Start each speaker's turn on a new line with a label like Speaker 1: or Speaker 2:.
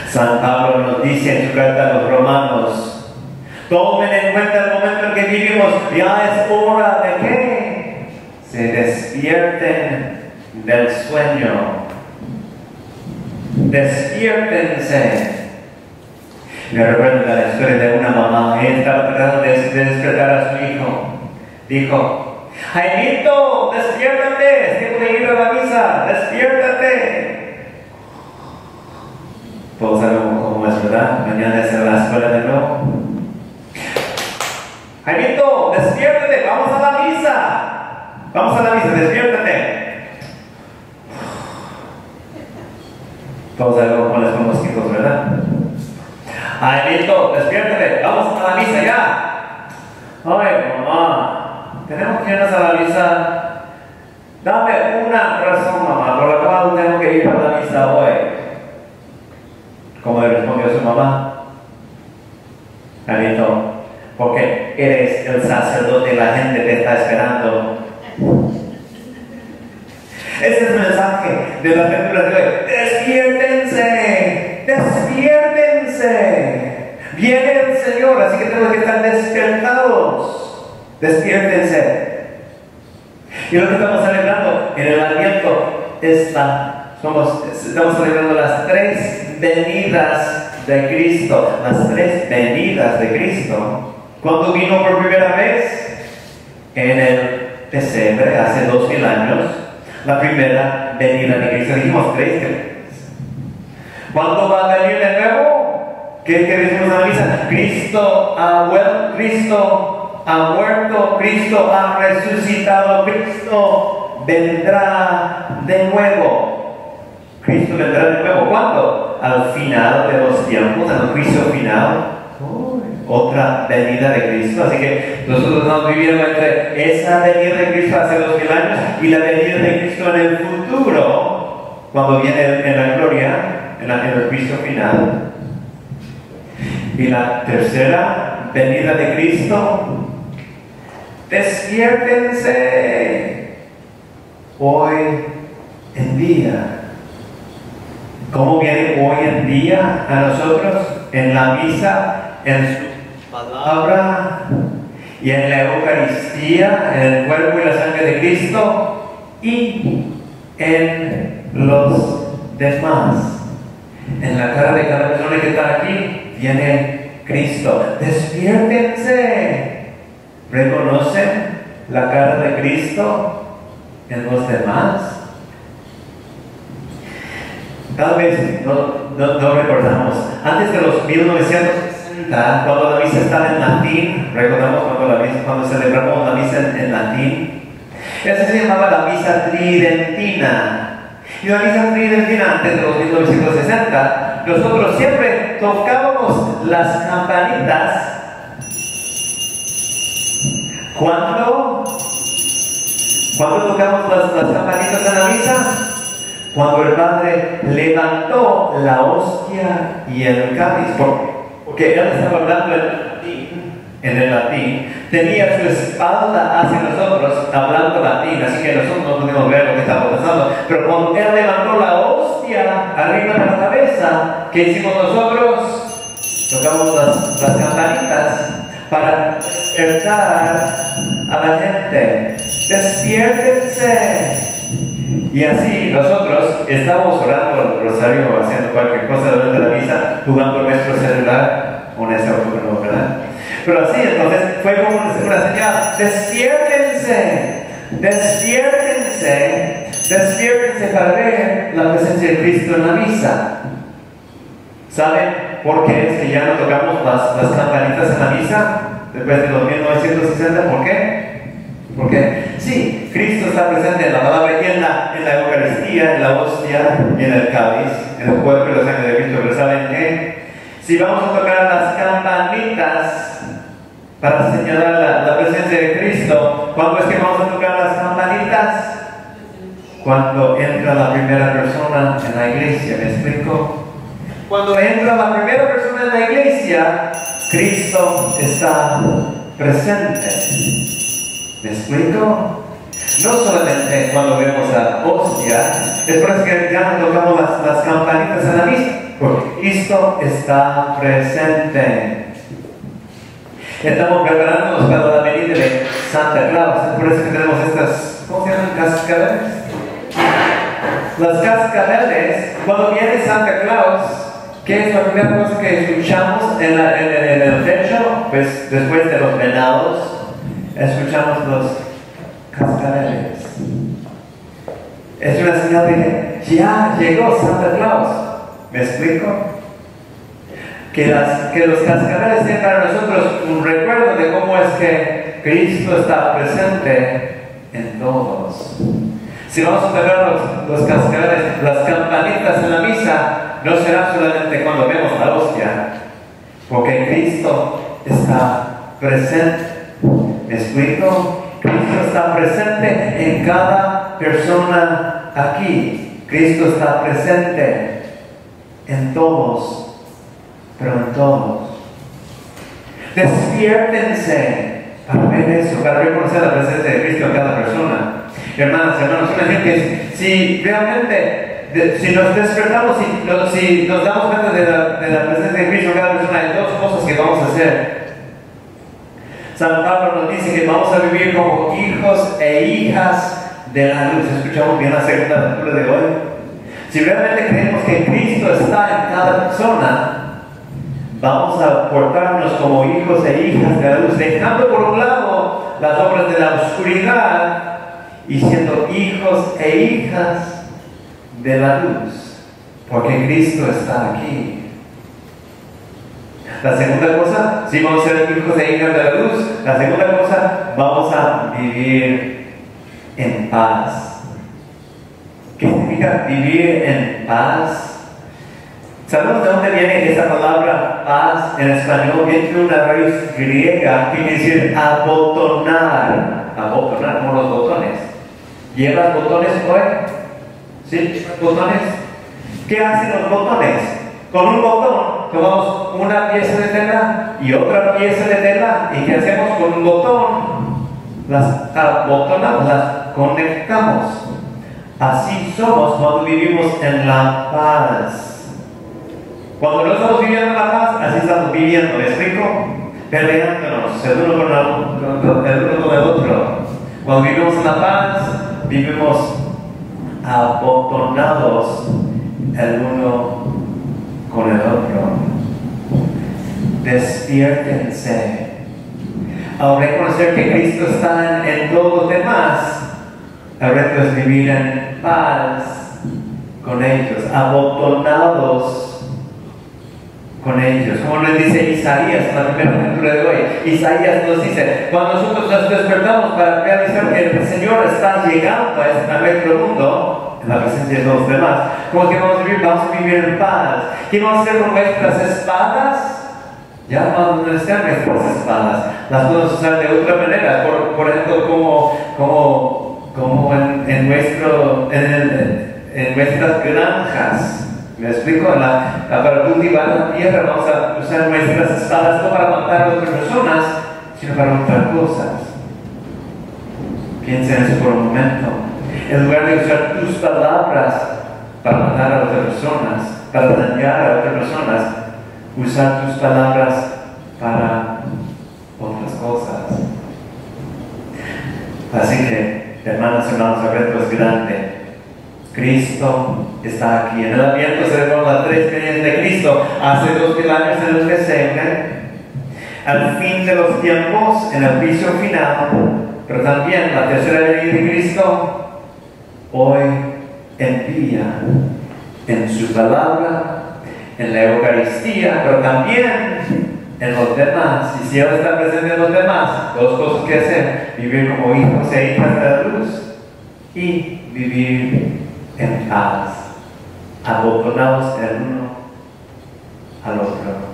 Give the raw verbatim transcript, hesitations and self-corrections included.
Speaker 1: San Pablo nos dice en su carta a los romanos, tomen en cuenta el momento en que vivimos, ya es hora de que se despierten del sueño. Despiértense. Me recuerdo la historia de una mamá. Ella estaba tratando de despertar a su hijo. Dijo, Jaimito, despiértate, es tiempo de ir a la misa, despiértate. Todos sabemos cómo es, ¿verdad? Mañana es en la escuela de nuevo. Jaimito, despiértate, vamos a la misa. Vamos a la misa, despiértate. Todos sabemos cómo es con los hijos, ¿verdad? Jaimito, despiértate, vamos a la misa ya. Ay, mamá, tenemos que irnos a la misa. Dame una razón, mamá, por la cual tengo que ir a la misa hoy. ¿Cómo le respondió su mamá? Jaimito, porque eres el sacerdote y la gente te está esperando. Ese es el mensaje de la lectura de hoy. Despiértense, despiértense. Viene el Señor, así que tenemos que estar despertados. Despiértense. Y lo que estamos celebrando en el Adviento esta, somos, estamos celebrando las tres venidas de Cristo. Las tres venidas de Cristo. Cuando vino por primera vez en el pesebre hace dos mil años. La primera venida de Cristo, dijimos tres veces. ¿Cuándo va a venir de nuevo? ¿Qué, qué decimos en la misa? Cristo ha vuelto, Cristo ha muerto, Cristo ha resucitado, Cristo vendrá de nuevo. Cristo vendrá de nuevo. ¿Cuándo? Al final de los tiempos, en el juicio final. Otra venida de Cristo. Así que nosotros estamos viviendo entre esa venida de Cristo hace dos mil años y la venida de Cristo en el futuro, cuando viene en la gloria, en, la, en el juicio final. Y la tercera venida de Cristo. Despiértense hoy en día. ¿Cómo viene hoy en día a nosotros? En la misa, en su palabra y en la Eucaristía, en el cuerpo y la sangre de Cristo y en los demás. En la cara de cada persona que está aquí viene Cristo. Despiértense. ¿Reconocen la cara de Cristo en los demás? Tal vez no, no, no recordamos. Antes de los mil novecientos sesenta, cuando la misa estaba en latín, recordamos cuando, la misa, cuando celebramos la misa en, en latín, esa se llamaba la misa tridentina. Y la misa tridentina, antes de los mil novecientos sesenta, nosotros siempre tocábamos las campanitas. ¿Cuándo? ¿Cuándo tocamos las, las campanitas en la misa? Cuando el Padre levantó la hostia y el cáliz, porque él estaba hablando en el latín, en el latín, tenía su espalda hacia nosotros, hablando latín, así que nosotros no podemos ver lo que estaba pasando. Pero cuando él levantó la hostia arriba de la cabeza, ¿qué hicimos nosotros? Tocamos las, las campanitas para despertar a la gente. Despiértense. Y así nosotros estamos orando el rosario, haciendo cualquier cosa durante la misa, jugando nuestro celular, o en esa época no, ¿verdad? Pero así, entonces, fue como una señal: despiértense, despiértense, despiértense para ver la presencia de Cristo en la misa. ¿Saben por qué es que ya no tocamos las, las campanitas en la misa después de los mil novecientos sesenta? ¿Por qué? Porque sí, Cristo está presente en la palabra y en la, en la Eucaristía, en la hostia y en el cáliz, en el cuerpo y la sangre de Cristo. Pero ¿saben qué? Si vamos a tocar las campanitas para señalar la, la presencia de Cristo, ¿cuándo es que vamos a tocar las campanitas? Cuando entra la primera persona en la iglesia, ¿me explico? Cuando entra la primera persona en la iglesia, Cristo está presente. ¿Me explico? No solamente cuando vemos la hostia, es por eso que ya no tocamos las, las campanitas en la misa. porque Cristo está presente. Estamos preparándonos para la venida de Santa Claus. Es por eso que tenemos estas, ¿cómo se llaman? Cascabeles. Las cascabeles, cuando viene Santa Claus, ¿qué es la primera cosa que escuchamos en, la, en, en el techo? Pues después de los venados, escuchamos los cascabeles. Es una señal de que ya llegó Santa Claus. ¿Me explico? Que, las, que los cascabeles sean para nosotros un recuerdo de cómo es que Cristo está presente en todos. Si vamos a tocar los, los cascabeles, las campanitas en la misa, no será solamente cuando vemos la hostia, porque Cristo está presente. ¿Me explico? Cristo está presente en cada persona aquí. Cristo está presente en todos, pero en todos. Despiértense para ver eso, para reconocer la presencia de Cristo en cada persona. Hermanas, hermanos, imagínense que si realmente, de, si nos despertamos y no, si nos damos cuenta de la, de la presencia de Cristo en cada persona, hay dos cosas que vamos a hacer. San Pablo nos dice que vamos a vivir como hijos e hijas de la luz. ¿Escuchamos bien la segunda lectura de hoy? Si realmente creemos que Cristo está en cada persona, vamos a portarnos como hijos e hijas de la luz, dejando por un lado las obras de la oscuridad y siendo hijos e hijas de la luz, porque Cristo está aquí. La segunda cosa, si vamos a ser hijos e hijas de la luz, la segunda cosa, vamos a vivir en paz. ¿Qué significa vivir en paz? ¿Sabemos de dónde viene esa palabra paz en español? Viene de una raíz griega que quiere decir abotonar. Abotonar, como los botones. ¿Llevas botones hoy? ¿Sí? ¿Botones? ¿Qué hacen los botones? Con un botón tomamos una pieza de tela y otra pieza de tela, y ¿qué hacemos con un botón? Las abotonamos, las conectamos. Así somos cuando vivimos en la paz. Cuando no estamos viviendo en la paz, así estamos viviendo, ¿me explico? Peleándonos el uno con el, con el, uno con el otro. Cuando vivimos en la paz, vivimos abotonados el uno con el otro. Despiértense. Al reconocer que Cristo está en, en todos los demás, el reto es vivir en paz con ellos, abotonados con ellos. Como nos dice Isaías en la primera lectura de hoy, Isaías nos dice, cuando nosotros nos despertamos para realizar que el Señor está llegando a, este, a nuestro mundo, en la presencia de los demás, ¿cómo que vamos a vivir? Vamos a vivir en paz. ¿Qué vamos a hacer con nuestras espadas? Ya cuando no están nuestras espadas, las podemos usar de otra manera, por, por ejemplo, como, como, como en, en, nuestro, en, el, en nuestras granjas. ¿Me explico? La, la, para cultivar la tierra vamos a usar nuestras espadas no para matar a otras personas, sino para otras cosas. Piensa en eso por un momento. En lugar de usar tus palabras para matar a otras personas, para dañar a otras personas, usar tus palabras para otras cosas. Así que, hermanos y hermanos, el reto es grande. Cristo está aquí. En el Adviento celebramos las tres venidas de Cristo. Hace dos mil años en el pesebre, al fin de los tiempos, en el juicio final, pero también la tercera venida de Cristo, hoy envía en su palabra, en la Eucaristía, pero también en los demás. Y si Él está presente en los demás, dos cosas que hacer: vivir como hijos e hijas de la luz y vivir en paz, abotonados el uno al otro.